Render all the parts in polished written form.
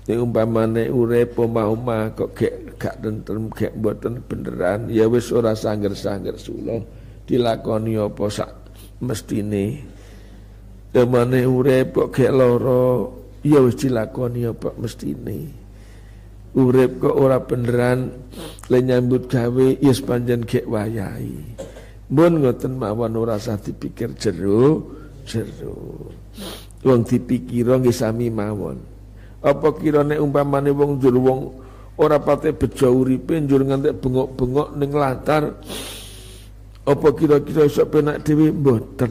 Nek umpamane urip omah-omah kok gak tentrem gak mboten beneran, ya wis ora sangger-sangger sula dilakoni apa sak mestine. Emane urip kok gak lara, ya wis dilakoni apa mestine. Urip kok ora beneran le nyambut gawe ya panjen gak wayahi. Mun ngoten mawon ora usah dipikir jero. Wong dipikira nggih sami mawon. Apa kirane umpamane wong njur wong ora pate bejo uripe njur nganti bengok-bengok ning latar, apa kira-kira iso penak dhewe mboten.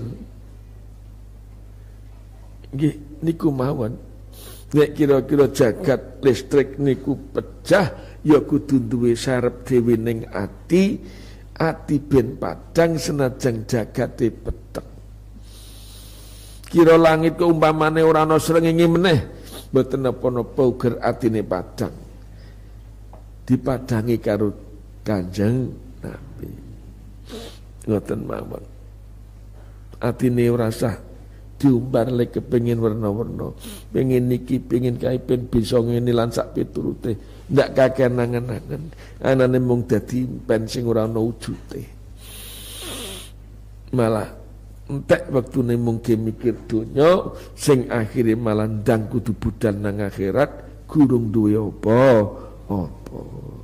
Nggih niku mawon. Nek kira-kira jagat listrik niku pecah ya kudu duwe sarep dhewe ning ati ben padhang senajan jagate peteng. Kira langit ke umpamane ora ana srengenge meneh, mboten napa-napa uger atine padhang. Dipadangi karo Kanjeng Nabi. Ngoten mawon. Atine ora sah diumbar lek kepengin warna-warna. Pengin niki, pengin kae ben bisa ngene lan sak piturute. Ndak kakean nangen-nangen. Anane mung dadi pen sing ora ana wujute. Malah entek wektune mungkin mikir donya sing akhire malah ndang kudu budal nang akhirat gurung duwe apa.